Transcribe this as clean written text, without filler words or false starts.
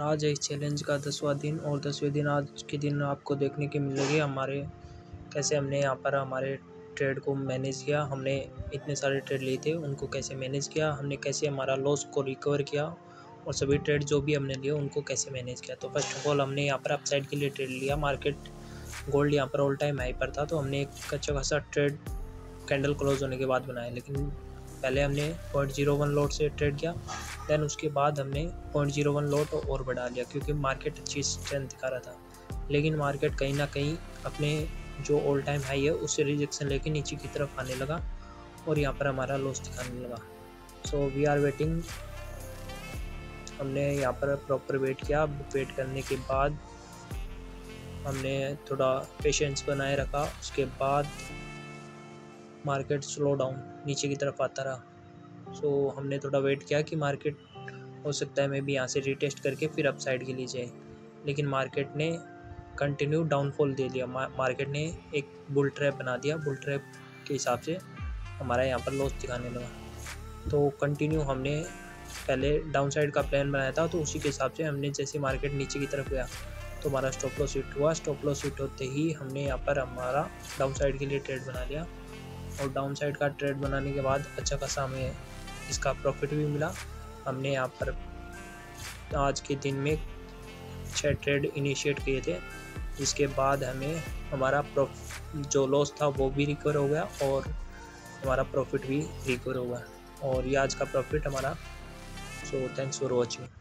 आज है इस चैलेंज का 10वां दिन और 10वें दिन आज के दिन आपको देखने के मिलेंगे हमारे कैसे हमने यहाँ पर हमारे ट्रेड को मैनेज किया। हमने इतने सारे ट्रेड लिए थे उनको कैसे मैनेज किया, हमने कैसे हमारा लॉस को रिकवर किया और सभी ट्रेड जो भी हमने लिए उनको कैसे मैनेज किया। तो फर्स्ट ऑफ ऑल हमने यहाँ पर अपसाइड के लिए ट्रेड लिया। मार्केट गोल्ड यहाँ पर ऑल टाइम हाई पर था तो हमने एक अच्छा खासा ट्रेड कैंडल क्लोज होने के बाद बनाया, लेकिन पहले हमने 0.01 लॉट से ट्रेड किया, देन उसके बाद हमने 0.01 लॉट और बढ़ा लिया क्योंकि मार्केट अच्छी स्ट्रेंथ दिखा रहा था। लेकिन मार्केट कहीं ना कहीं अपने जो ऑल टाइम हाई है उससे रिजेक्शन लेके नीचे की तरफ आने लगा और यहाँ पर हमारा लॉस दिखाने लगा। So we are waiting. हमने यहाँ पर प्रॉपर वेट किया। वेट करने के बाद हमने थोड़ा पेशेंस बनाए रखा। उसके बाद मार्केट स्लो डाउन नीचे की तरफ आता रहा। सो हमने थोड़ा वेट किया कि मार्केट हो सकता है मैं भी यहाँ से रिटेस्ट करके फिर अप साइड के लिए जाए, लेकिन मार्केट ने कंटिन्यू डाउनफॉल दे दिया। मार्केट ने एक बुल ट्रैप बना दिया। बुल ट्रैप के हिसाब से हमारा यहाँ पर लॉस दिखाने लगा। तो कंटिन्यू हमने पहले डाउन साइड का प्लान बनाया था, तो उसी के हिसाब से हमने जैसे मार्केट नीचे की तरफ गया तो हमारा स्टॉप लॉस हिट हुआ। स्टॉप लॉस हिट होते ही हमने यहाँ पर हमारा डाउन साइड के लिए ट्रेड बना लिया और डाउन साइड का ट्रेड बनाने के बाद अच्छा खासा हमें इसका प्रॉफिट भी मिला। हमने यहाँ पर आज के दिन में 6 ट्रेड इनिशिएट किए थे, जिसके बाद हमें हमारा जो लॉस था वो भी रिकवर हो गया और हमारा प्रॉफिट भी रिकवर हो गया और ये आज का प्रॉफिट हमारा। So thanks for watching.